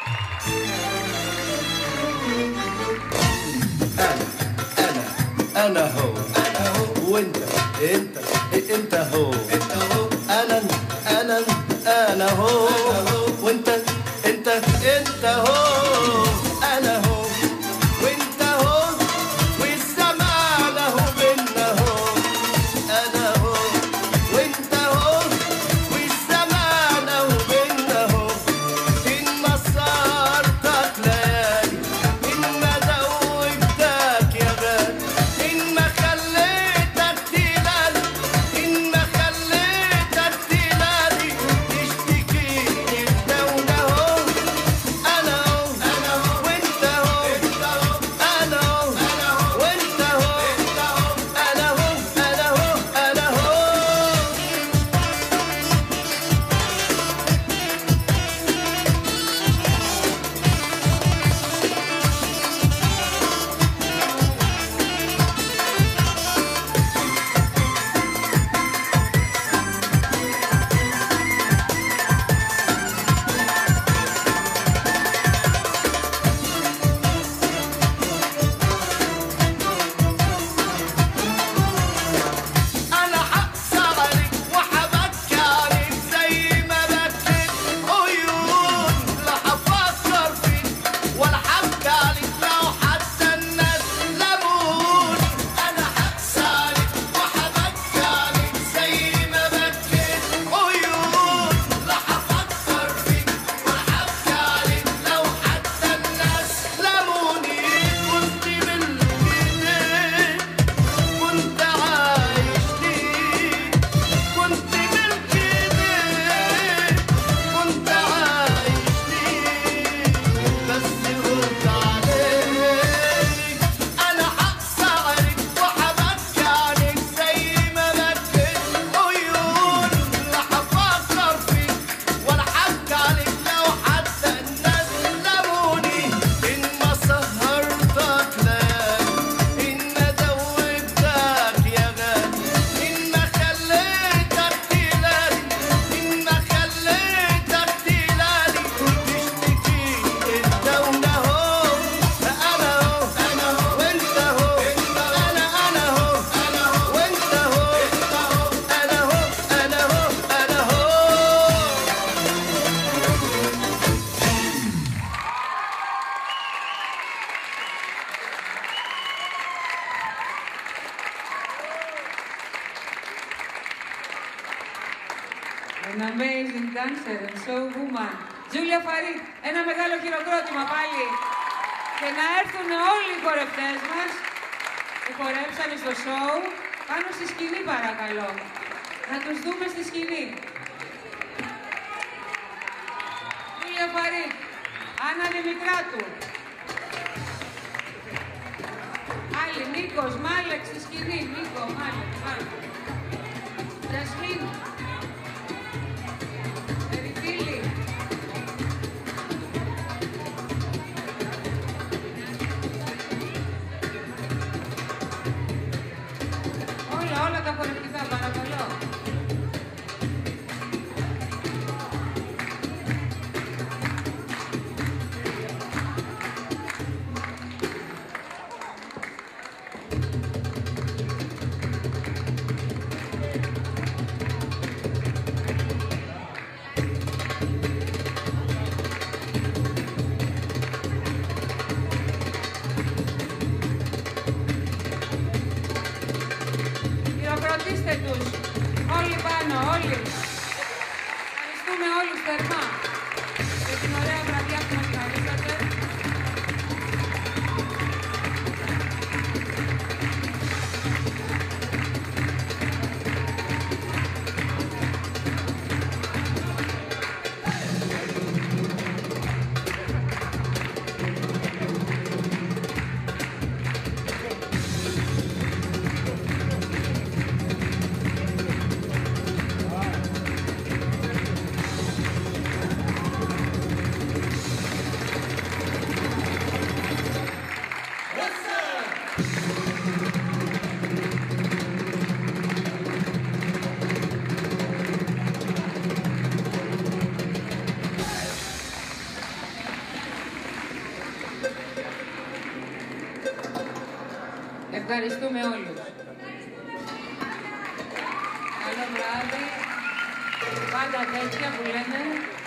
أنا هو وأنت أنت هو أنا هو وأنت أنت هو أنا هو وأنت هو والزمان هو بينا هو أنا هو وأنت هو والزمان هو بينا هو إن مسارتك ليالي إن ما دوبتك يا غالي إن ما خليتك تلالي إن ما خليتك تلالي تشتكيني الدولة هو أنا هو وأنت هو أنا هو وأنت هو أنا هو أنا هو أنا حقص عليك وحبكي عليك زي ما بكيت عيون لا حفكر فيك ولا حبكي عليك لو حتى الناس لموني أنا حقص عليك وحبكي عليك زي ما بكيت عيون لا حفكر فيك ولا حبكي عليك لو حتى الناس لموني كنت بالإيدين كنت عايش ليك كنت ملك ايديك كنت عايش ليك بس قلت عليك انا حقص عليك وحبكي عليك زي ما بكيت عيون لا حفكر فيك ولا حبكي عليك لو حتى الناس لموني ان ما سهرتك ليالي ان ما دوبتك يا غالي ان ما خليتك تلالي ان ما خليتك تلالي تشتكيني الدولة هو أنا هو وأنت هو أنا هو وأنت هو أنا هو An amazing dancer and soul woman. Julia Farid, ένα μεγάλο χειροκρότημα πάλι. Και να έρθουν όλοι οι χορευτές μας που χορέψανε στο σοου πάνω στη σκηνή παρακαλώ. Να τους δούμε στη σκηνή. Julia Farid, Άννα Δημητράτου. Άλλη, Νίκος, Μάλεξ στη σκηνή. Νίκο, Μάλεξ. Γιασμίν. Ερυφίλη. Όλα τα χορευτικά, παρακαλώ. Χειροκροτήστε τους. Όλοι πάνω, όλοι. Ευχαριστούμε όλους θερμά για την ωραία βραδιά που μας χαρίσατε. Ευχαριστούμε όλους. Καλό βράδυ. Πάντα τέτοια που λέμε.